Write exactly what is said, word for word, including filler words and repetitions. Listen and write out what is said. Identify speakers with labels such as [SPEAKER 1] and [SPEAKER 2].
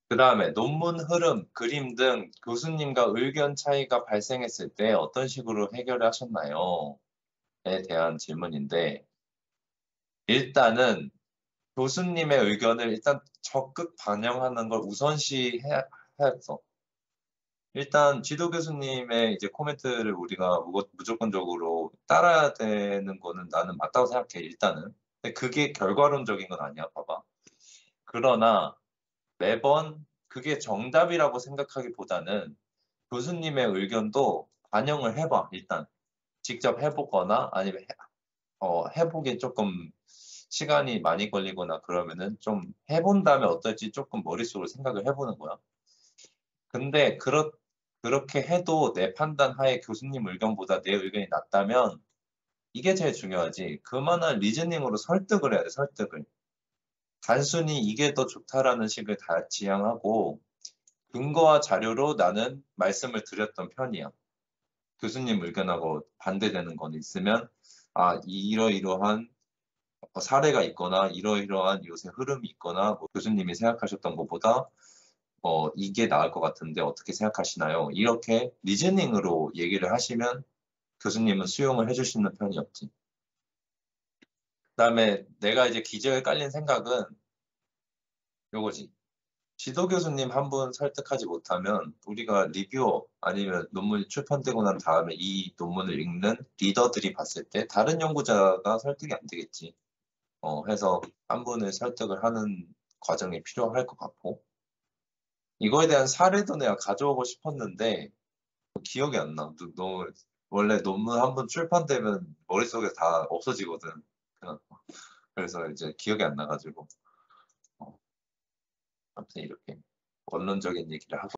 [SPEAKER 1] 그다음에 논문 흐름, 그림 등 교수님과 의견 차이가 발생했을 때 어떤 식으로 해결을 하셨나요? 에 대한 질문인데 일단은 교수님의 의견을 일단 적극 반영하는 걸 우선시 해야 해야겠어. 일단 지도 교수님의 이제 코멘트를 우리가 무거 무조건적으로 따라야 되는 거는 나는 맞다고 생각해 일단은. 근데 그게 결과론적인 건 아니야 봐봐. 그러나 매번 그게 정답이라고 생각하기보다는 교수님의 의견도 반영을 해 봐 일단. 직접 해 보거나 아니면 해 어 해 보기에 쪼끔 시간이 많이 걸리거나 그러면은 좀 해 본 다음에 어떨지 쪼끔 머릿속으로 생각을 해 보는 거야. 근데 그렇 그렇게 해도 내 판단하에 교수님 의견보다 내 의견이 낫다면 이게 제일 중요하지. 그만한 리즈닝으로 설득을 해야 돼 설득을. 단순히 "이게 더 좋다."라는 식을 다 지향하고 근거와 자료로 나는 말씀을 드렸던 편이야. 교수님 의견하고 반대되는 건 있으면 아 이러이러한 어 사례가 있거나 이러이러한 요새 흐름이 있거나 뭐 교수님이 생각하셨던 것보다 어 "이게 나을 것 같은데 어떻게 생각하시나요?" 이렇게 리즈닝으로 얘기를 하시면 교수님은 수용을 해 주시는 편이었지. 그다음에 내가 이제 기저에 깔린 생각은 요거지. 지도 교수님 한 분 설득하지 못하면 우리가 리뷰어 아니면 논문이 출판되고 난 다음에 이 논문을 읽는 리더들이 봤을 때 다른 연구자가 설득이 안 되겠지. 어 해서 한 분을 설득을 하는 과정이 필요할 것 같고 이거에 대한 사례도 내가 가져오고 싶었는데 어 기억이 안 나. 너 너 원래 논문 한 번 출판되면 머릿속에 다 없어지거든. 그래 갖고 그래서 이제 기억이 안 나 가지고 어 아무튼 이렇게 원론적인 얘기를 하고